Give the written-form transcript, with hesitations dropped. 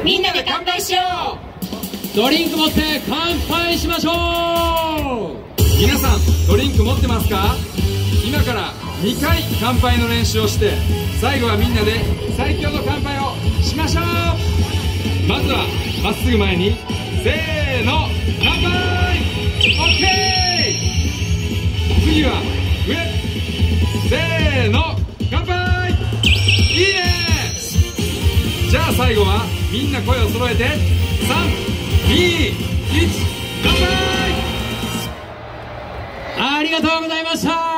みんなで乾杯しよう。 ドリンク持って乾杯しましょう。 皆さんドリンク持ってますか？今から2回乾杯の練習をして、最後はみんなで最強の乾杯をしましょう。まずはまっすぐ前に、せーの乾杯。 OK。 次は上、せーの乾杯。いいね。じゃあ最後はみんな声を揃えて、3、2、1、乾杯。 ありがとうございました。